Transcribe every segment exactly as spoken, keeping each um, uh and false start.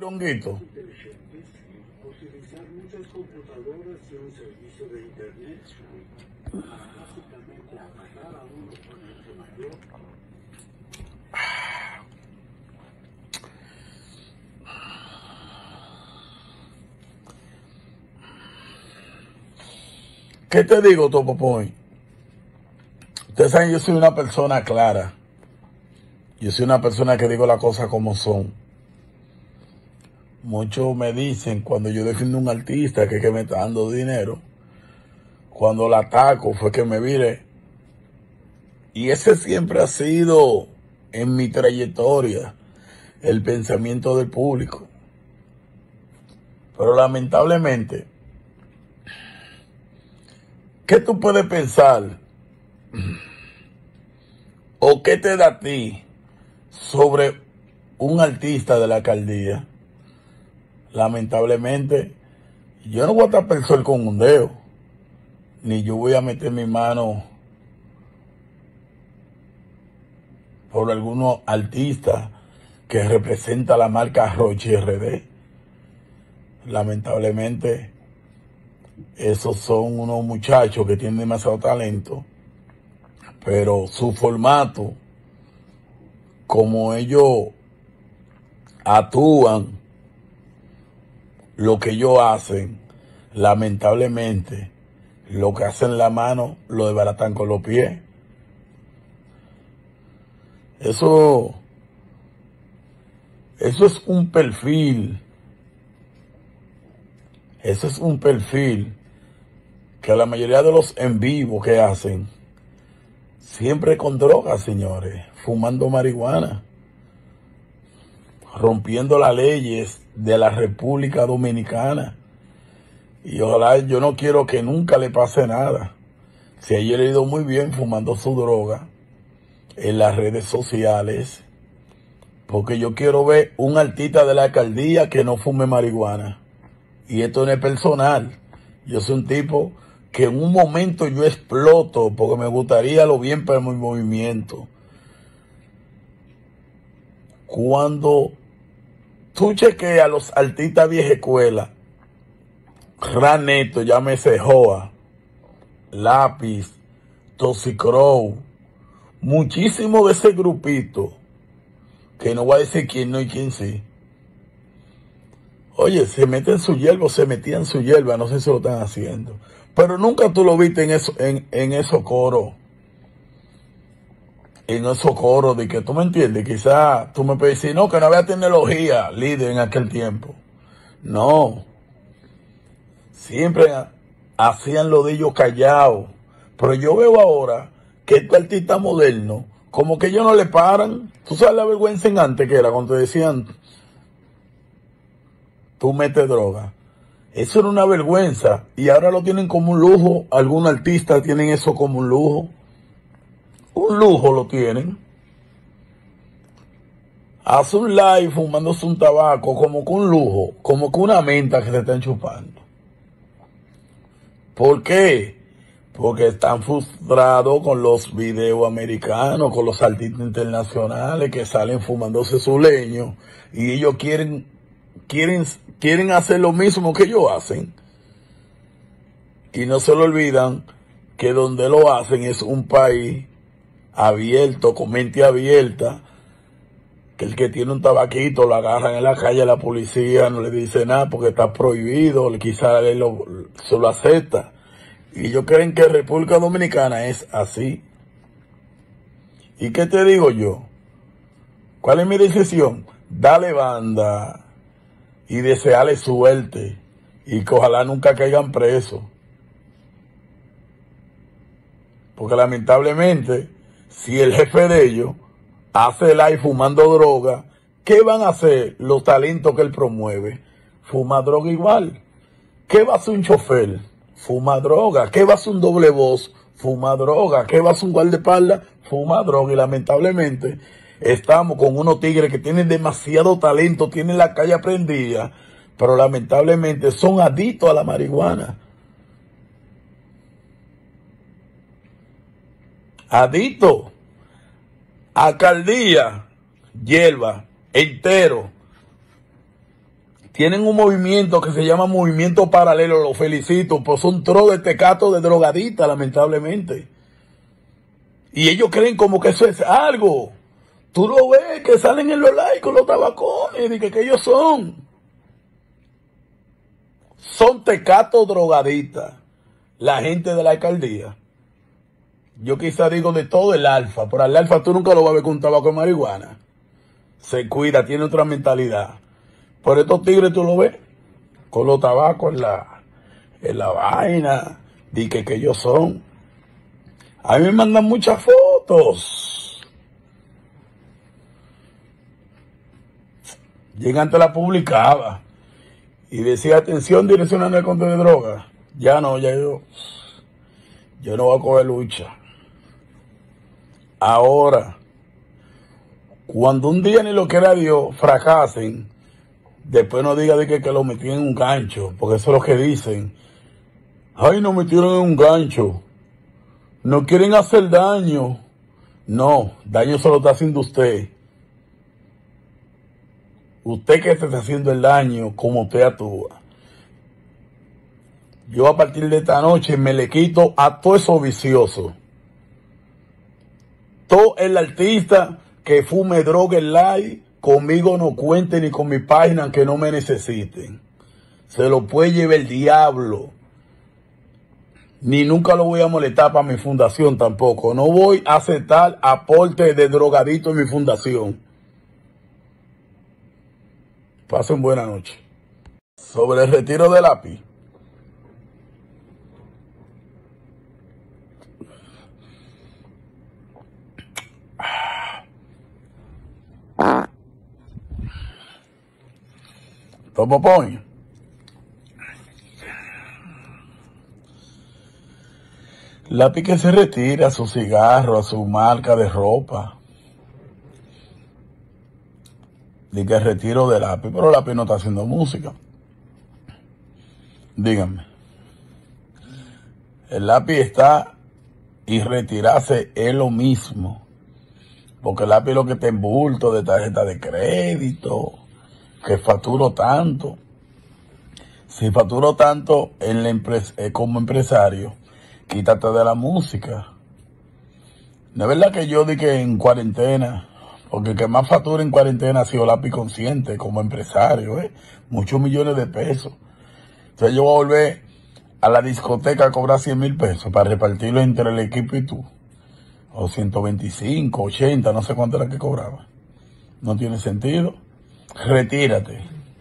Bronguito. Utilizar muchas computadoras y un servicio de internet para básicamente atacar a un oponente mayor. ¿Qué te digo, Topo Point? Ustedes saben, yo soy una persona clara. Yo soy una persona que digo las cosas como son. Muchos me dicen cuando yo defiendo a un artista que, que me está dando dinero, cuando la ataco fue que me viré. Y ese siempre ha sido en mi trayectoria el pensamiento del público. Pero lamentablemente, ¿qué tú puedes pensar o qué te da a ti sobre un artista de la alcaldía? Lamentablemente, yo no voy a tapar el sol con un dedo, ni yo voy a meter mi mano por algunos artistas que representa la marca Rochi R D. Lamentablemente, esos son unos muchachos que tienen demasiado talento, pero su formato, como ellos actúan, lo que ellos hacen, lamentablemente, lo que hacen la mano, lo desbaratan con los pies. Eso, eso es un perfil, eso es un perfil que la mayoría de los en vivo que hacen, siempre con drogas, señores, fumando marihuana, rompiendo las leyes de la República Dominicana. Y ojalá, yo no quiero que nunca le pase nada. Si ayer he ido muy bien fumando su droga en las redes sociales, porque yo quiero ver un artista de la alcaldía que no fume marihuana. Y esto no es personal. Yo soy un tipo que en un momento yo exploto porque me gustaría lo bien para mi movimiento. Cuando tú chequeas a los artistas vieja escuela, Raneto, llámese Joa, Lápiz, Toxicrow, muchísimo de ese grupito, que no voy a decir quién no y quién sí. Oye, se meten su hierba, se metían su hierba, no sé si lo están haciendo. Pero nunca tú lo viste en eso, en, en esos coros. En esos coros de que tú me entiendes, quizás tú me puedes decir, no, que no había tecnología, líder, en aquel tiempo. No. Siempre hacían lo de ellos callados. Pero yo veo ahora que este artista moderno, como que ellos no le paran. Tú sabes la vergüenza en antes que era cuando te decían, tú metes droga. Eso era una vergüenza. Y ahora lo tienen como un lujo. Algunos artistas tienen eso como un lujo. Un lujo lo tienen. Hace un live fumándose un tabaco como que un lujo. Como que una menta que se están chupando. ¿Por qué? Porque están frustrados con los videos americanos, con los artistas internacionales que salen fumándose su leño. Y ellos quieren, quieren, quieren hacer lo mismo que ellos hacen. Y no se lo olvidan que donde lo hacen es un país abierto, con mente abierta, que el que tiene un tabaquito lo agarran en la calle, la policía no le dice nada porque está prohibido, quizás él lo, se lo acepta. Y ellos creen que República Dominicana es así. ¿Y qué te digo yo? ¿Cuál es mi decisión? Dale banda y desearle suerte y que ojalá nunca caigan presos. Porque lamentablemente, si el jefe de ellos hace live fumando droga, ¿qué van a hacer los talentos que él promueve? Fumar droga igual. ¿Qué va a hacer un chofer? Fuma droga. ¿Qué va a hacer un doble voz? Fuma droga. ¿Qué va a hacer un guardaespaldas? Fuma droga. Y lamentablemente estamos con unos tigres que tienen demasiado talento, tienen la calle prendida, pero lamentablemente son adictos a la marihuana. Adictos. Alcaldía, hierba, entero. Tienen un movimiento que se llama Movimiento Paralelo, los felicito, pues son tro de tecatos de drogadita, lamentablemente. Y ellos creen como que eso es algo. Tú lo ves, que salen en los likes con los tabacones, y que, que ellos son. Son tecatos drogadistas, la gente de la alcaldía. Yo quizá digo de todo el alfa, pero al alfa tú nunca lo vas a ver con un tabaco de marihuana. Se cuida, tiene otra mentalidad. Por estos tigres tú lo ves con los tabacos en la, en la vaina, di que, que ellos son. A mí me mandan muchas fotos. Llega antes la publicaba y decía, atención, Dirección Nacional de Control de Drogas. Ya no, ya yo, yo no voy a coger lucha. Ahora, cuando un día ni lo quiera Dios, fracasen, después no diga de que, que lo metieron en un gancho, porque eso es lo que dicen. Ay, nos metieron en un gancho. No quieren hacer daño. No, daño se lo está haciendo usted. Usted que se está haciendo el daño como usted actúa. Yo a partir de esta noche me le quito a todo eso vicioso. Todo el artista que fume droga en live, conmigo no cuente ni con mi página que no me necesiten. Se lo puede llevar el diablo. Ni nunca lo voy a molestar para mi fundación tampoco. No voy a aceptar aporte de drogadito en mi fundación. Pasen buena noche. Sobre el retiro del lápiz. Topo Point. Lápiz que se retira a su cigarro, a su marca de ropa. Dice el retiro de Lápiz, pero Lápiz no está haciendo música. Díganme. El Lápiz está y retirarse es lo mismo. Porque el Lápiz lo que está en bulto de tarjeta de crédito, que facturo tanto. Si facturo tanto en la empresa, eh, como empresario, quítate de la música. No es verdad que yo di que en cuarentena, porque el que más factura en cuarentena ha sido Lápiz Consciente como empresario, ¿eh? Muchos millones de pesos. Entonces yo voy a volver a la discoteca a cobrar cien mil pesos para repartirlo entre el equipo y tú. O ciento veinticinco, ochenta, no sé cuánto era que cobraba. No tiene sentido. Retírate.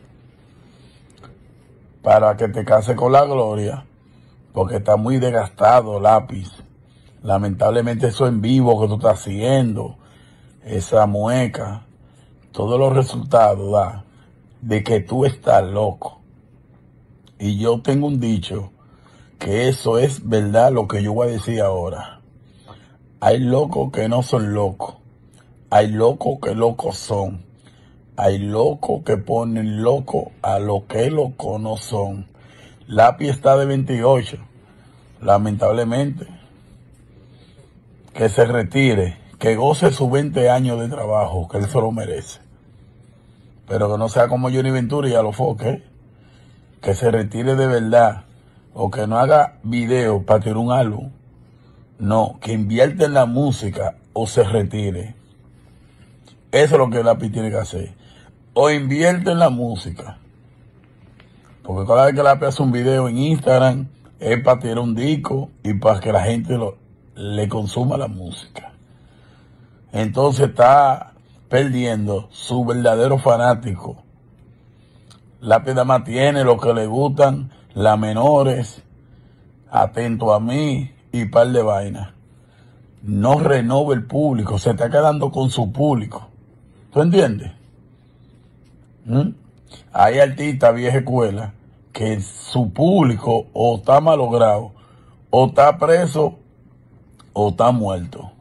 Para que te cases con la gloria. Porque está muy desgastado Lápiz. Lamentablemente eso en vivo que tú estás haciendo, esa mueca, todos los resultados da de que tú estás loco. Y yo tengo un dicho, que eso es verdad lo que yo voy a decir ahora. Hay locos que no son locos. Hay locos que locos son. Hay locos que ponen loco a lo que locos no son. Lápiz está de veintiocho. Lamentablemente. Que se retire. Que goce sus veinte años de trabajo. Que él se lo merece. Pero que no sea como Johnny Ventura y a los foques. Que se retire de verdad. O que no haga video para tirar un álbum. No, que invierta en la música o se retire. Eso es lo que Lápiz tiene que hacer. O invierte en la música. Porque cada vez que Lápiz hace un video en Instagram, es para tirar un disco y para que la gente lo, le consuma la música. Entonces está perdiendo su verdadero fanático. Lápiz nada más tiene lo que le gustan, las menores, atento a mí y par de vainas. No renova el público, se está quedando con su público. ¿Tú entiendes? ¿Mm? Hay artistas vieja escuela que su público o está malogrado, o está preso, o está muerto.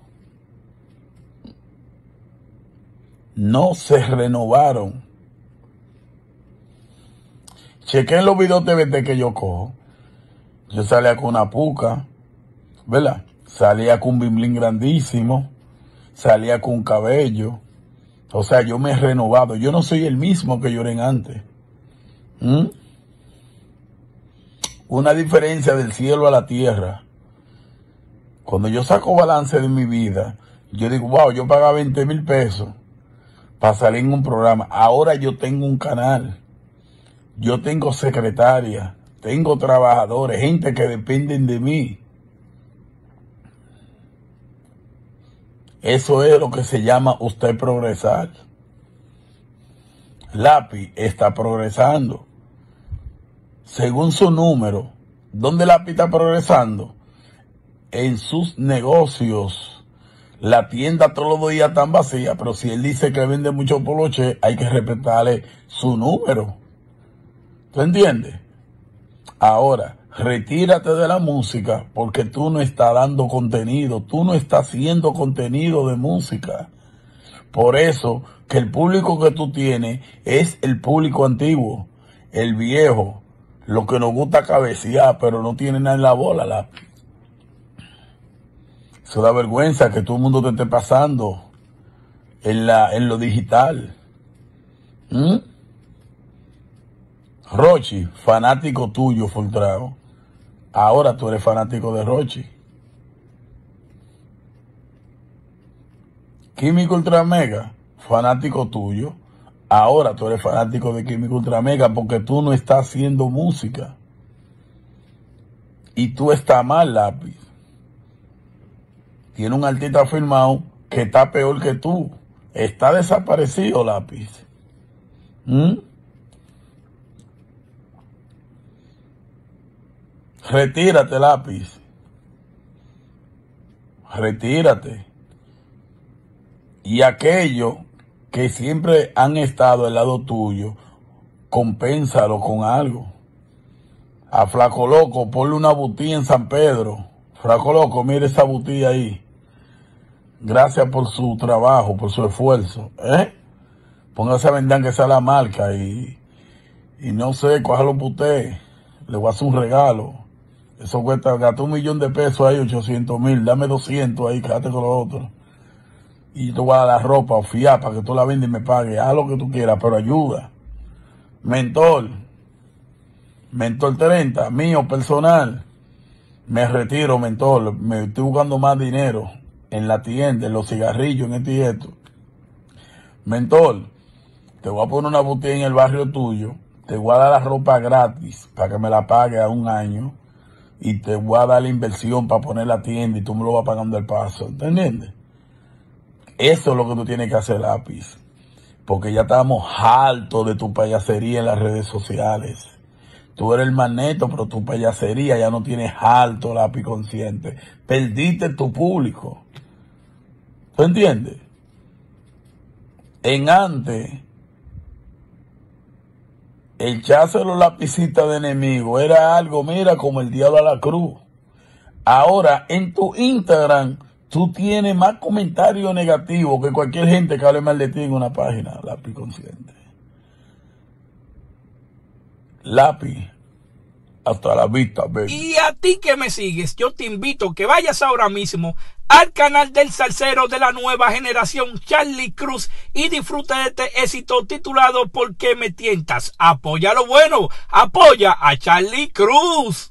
No se renovaron. Chequen los videos de T V T que yo cojo. Yo salía con una puca, ¿verdad? Salía con un bimblín grandísimo, salía con un cabello. O sea, yo me he renovado. Yo no soy el mismo que yo era antes. ¿Mm? Una diferencia del cielo a la tierra. Cuando yo saco balance de mi vida, yo digo, wow, yo pagaba veinte mil pesos para salir en un programa. Ahora yo tengo un canal. Yo tengo secretaria, tengo trabajadores, gente que dependen de mí. Eso es lo que se llama usted progresar. Lápiz está progresando. Según su número, ¿dónde Lápiz está progresando? En sus negocios. La tienda todos los días está vacía, pero si él dice que vende mucho poloche, hay que respetarle su número. ¿Tú entiendes? Ahora, retírate de la música porque tú no estás dando contenido, tú no estás haciendo contenido de música. Por eso que el público que tú tienes es el público antiguo, el viejo, lo que nos gusta cabecear, pero no tiene nada en la bola, Lápiz. Eso da vergüenza que todo el mundo te esté pasando en, la, en lo digital. ¿Mm? Rochi, fanático tuyo, Fultrao. Ahora tú eres fanático de Rochi. Químico Ultra Mega, fanático tuyo. Ahora tú eres fanático de Químico Ultra Mega porque tú no estás haciendo música. Y tú estás mal, Lápiz. Tiene un artista firmado que está peor que tú. Está desaparecido, Lápiz. ¿Mm? Retírate, Lápiz. Retírate. Y aquellos que siempre han estado al lado tuyo, compénsalo con algo. A Flaco Loco, ponle una botella en San Pedro. Flaco Loco, mire esa botella ahí. Gracias por su trabajo, por su esfuerzo. ¿Eh? Póngase a vender que sea la marca y, y no sé, cójalo por usted. Le voy a hacer un regalo. Eso cuesta, gastó un millón de pesos ahí, ochocientos mil. Dame doscientos ahí, quédate con los otros. Y te voy a dar la ropa o fiar para que tú la vendas y me pagues. Haz lo que tú quieras, pero ayuda. Mentor. Mentor treinta, mío, personal. Me retiro, mentor. Me estoy buscando más dinero en la tienda, en los cigarrillos, en este y esto. Mentor, te voy a poner una botella en el barrio tuyo. Te voy a dar la ropa gratis para que me la pague a un año. Y te voy a dar la inversión para poner la tienda y tú me lo vas pagando al paso. ¿Entiendes? Eso es lo que tú tienes que hacer, Lápiz. Porque ya estamos hartos de tu payasería en las redes sociales. Tú eres el magneto, pero tu payasería ya no tienes alto, Lápiz consciente. Perdiste tu público. ¿Tú entiendes? En antes, echarse los lapicitas de enemigo era algo, mira, como el diablo a la cruz. Ahora, en tu Instagram, tú tienes más comentarios negativos que cualquier gente que hable mal de ti en una página, Lápiz consciente. Lápiz, hasta la vista, baby. Y a ti que me sigues, yo te invito que vayas ahora mismo al canal del salsero de la nueva generación, Charlie Cruz, y disfruta de este éxito titulado ¿Por qué me tientas? Apoya lo bueno, apoya a Charlie Cruz.